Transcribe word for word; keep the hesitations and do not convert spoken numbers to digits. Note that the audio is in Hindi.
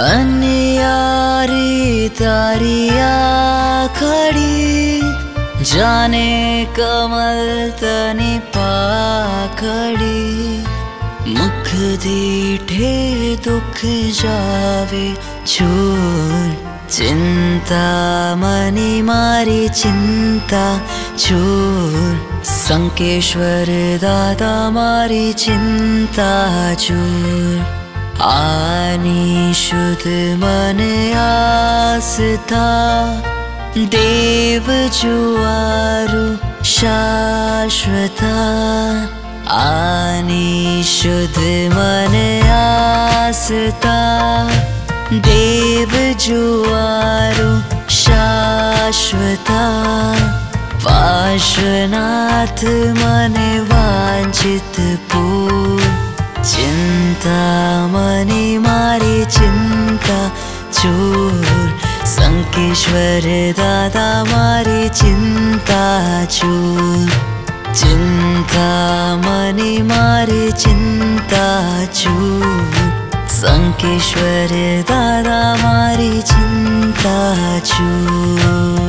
अन्यारी तारिया खड़ी जाने कमल तनी पाखड़ी मुख दीठे दुख जावे छोर चिंता मनी मारी चिंता छोर संकेश्वर दादा मारी चिंता छोर आनी शुद्ध मन आस्था देव जुआरु शाश्वता आनी शुद्ध मन आस्था देव जुआरु शाश्वता पार्श्वनाथ मन वांछित पूर चिंता मनी मारी चिंता चूर संकेश्वर दादा मारी चिंता चूर चिंता मनी मारी चिंता चूर संकेश्वर दादा मारी चिंता चूर।